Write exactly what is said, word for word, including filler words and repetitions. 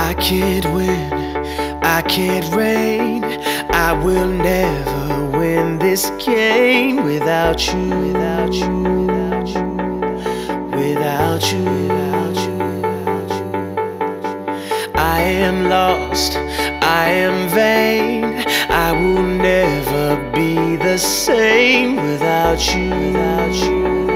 I can't win, I can't reign. I will never win this game without you, without you, without you, without you, without you, without you. I am lost, I am vain. I will never be the same without you, without you.